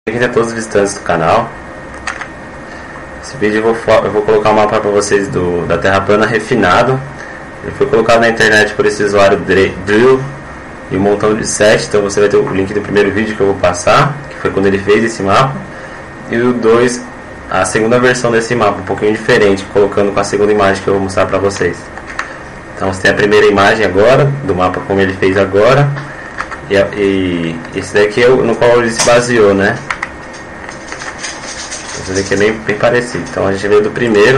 Bem-vindo a todos os visitantes do canal. Esse vídeo eu vou colocar um mapa para vocês da Terra plana refinado. Ele foi colocado na internet por esse usuário Drill e um montão de 7. Então você vai ter o link do primeiro vídeo que eu vou passar, que foi quando ele fez esse mapa. E o 2, a segunda versão desse mapa, um pouquinho diferente, colocando com a segunda imagem que eu vou mostrar para vocês. Então você tem a primeira imagem agora, do mapa como ele fez agora. E esse daqui é no qual ele se baseou, né? Esse daqui é bem parecido. Então a gente veio do primeiro.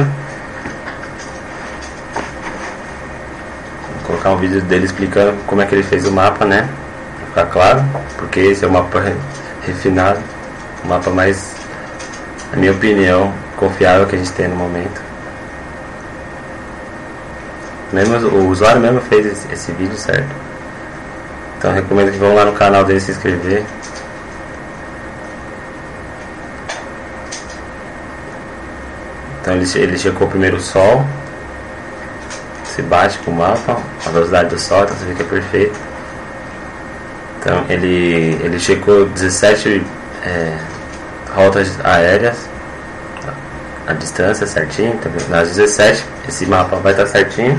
Vou colocar um vídeo dele explicando como é que ele fez o mapa, né? Pra ficar claro, porque esse é o mapa refinado, o mapa mais, na minha opinião, confiável que a gente tem no momento. O usuário mesmo fez esse vídeo, certo? Então eu recomendo que vão lá no canal dele se inscrever. Então ele checou primeiro o Sol, se bate com o mapa, a velocidade do Sol, então você vê que é perfeito. Então ele checou 17 rotas aéreas, a distância certinho, então, nas 17 esse mapa vai estar certinho.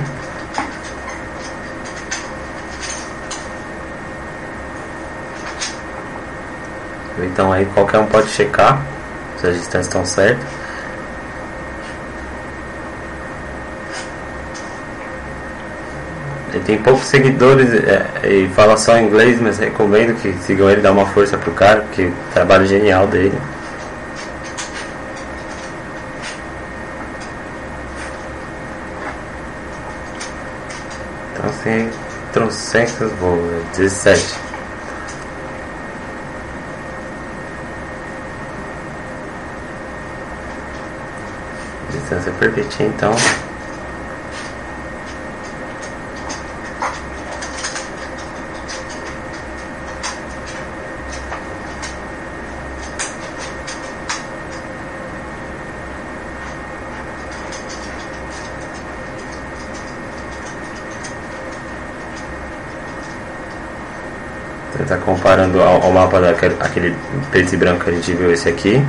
Então aí qualquer um pode checar se as distâncias estão certas. Ele tem poucos seguidores e fala só inglês, mas recomendo que sigam ele, dá uma força pro cara, porque o trabalho genial dele. Então assim, trocentos voos, 17. Distância perfeitinha, então. Você está comparando ao mapa daquele preto e branco que a gente viu, esse aqui,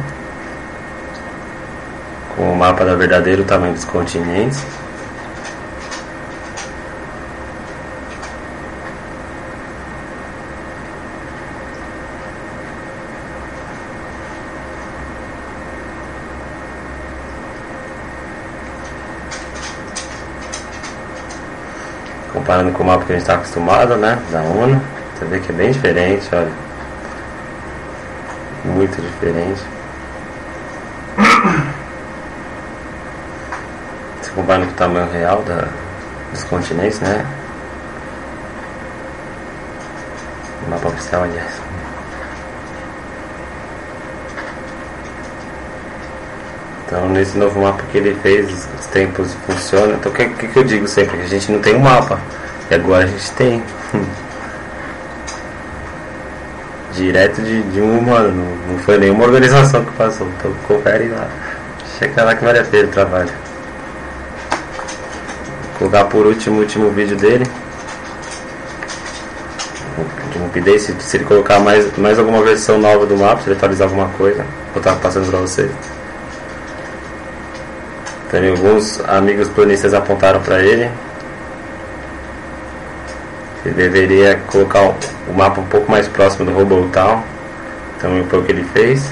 com o mapa da verdadeiro tamanho dos continentes. Comparando com o mapa que a gente está acostumado, né, da ONU, você vê que é bem diferente, olha, muito diferente. Comparando com o tamanho real dos continentes, né? O mapa oficial, aliás. Então, nesse novo mapa que ele fez, os tempos funcionam. Então, o que eu digo sempre? Que a gente não tem um mapa. E agora a gente tem. Direto de um humano. Não foi nenhuma organização que passou. Então, confere lá. Checa lá que vale a pena o trabalho. Vou colocar por último vídeo dele. Um update, se ele colocar mais alguma versão nova do mapa, se ele atualizar alguma coisa, vou estar passando para vocês. Também alguns amigos planistas apontaram para ele que ele deveria colocar o mapa um pouco mais próximo do Hubble Town. Então foi o que ele fez.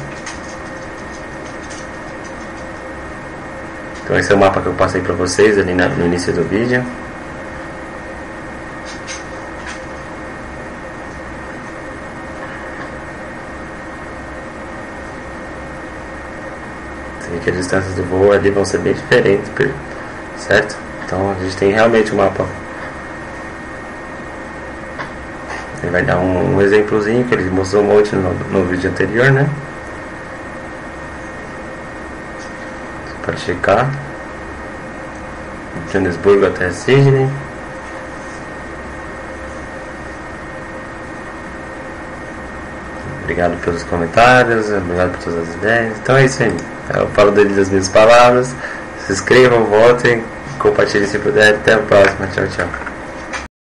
Então esse é o mapa que eu passei para vocês ali no início do vídeo. Você vê que as distâncias do voo ali vão ser bem diferentes, certo? Então a gente tem realmente um mapa. Ele vai dar um exemplozinho que ele mostrou um monte no vídeo anterior, né? Pode checar. De Joanesburgo até Sydney. Obrigado pelos comentários, obrigado por todas as ideias. Então é isso aí. Eu falo dele das minhas palavras. Se inscrevam, votem, compartilhem se puder. Até a próxima. Tchau, tchau.